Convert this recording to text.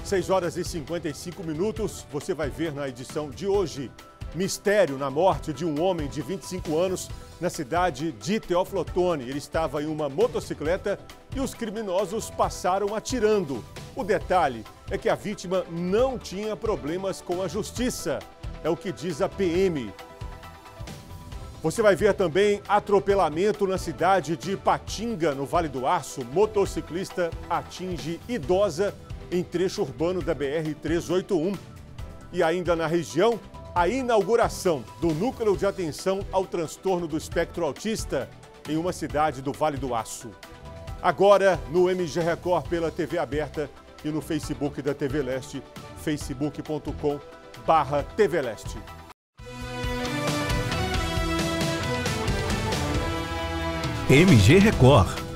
6 horas e 55 minutos, você vai ver na edição de hoje. Mistério na morte de um homem de 25 anos na cidade de Teófilo Otoni. Ele estava em uma motocicleta e os criminosos passaram atirando. O detalhe é que a vítima não tinha problemas com a justiça. É o que diz a PM. Você vai ver também atropelamento na cidade de Ipatinga, no Vale do Aço. Motociclista atinge idosa em trecho urbano da BR-381. E ainda na região, a inauguração do Núcleo de Atenção ao Transtorno do Espectro Autista em uma cidade do Vale do Aço. Agora, no MG Record pela TV aberta e no Facebook da TV Leste, facebook.com/TV Leste. MG Record.